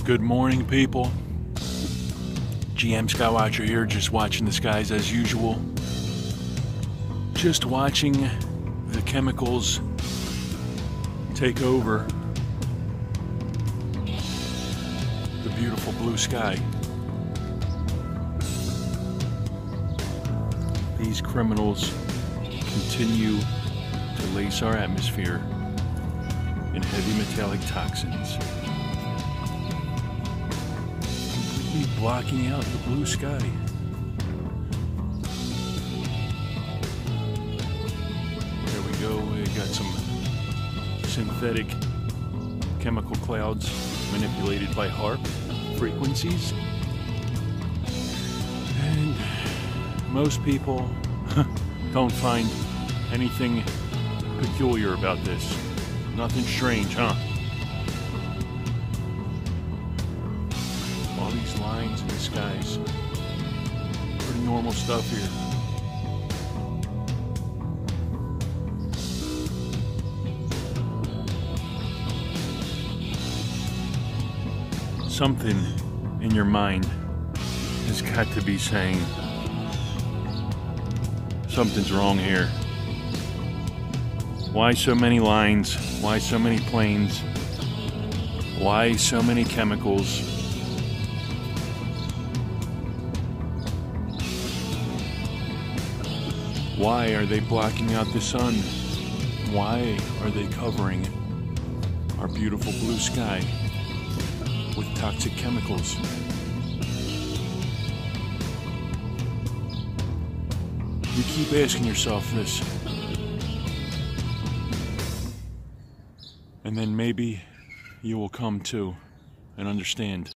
Good morning, people. GM Skywatcher here, just watching the skies as usual. Just watching the chemicals take over the beautiful blue sky. These criminals continue to lace our atmosphere in heavy metallic toxins, completely blocking out the blue sky. There we go. We got some synthetic chemical clouds manipulated by HAARP frequencies. And most people don't find anything peculiar about this. Nothing strange, huh? All these lines in the skies. Pretty normal stuff here. Something in your mind has got to be saying, something's wrong here. Why so many lines? Why so many planes? Why so many chemicals? Why are they blocking out the sun? Why are they covering our beautiful blue sky with toxic chemicals? You keep asking yourself this, and then maybe you will come to and understand.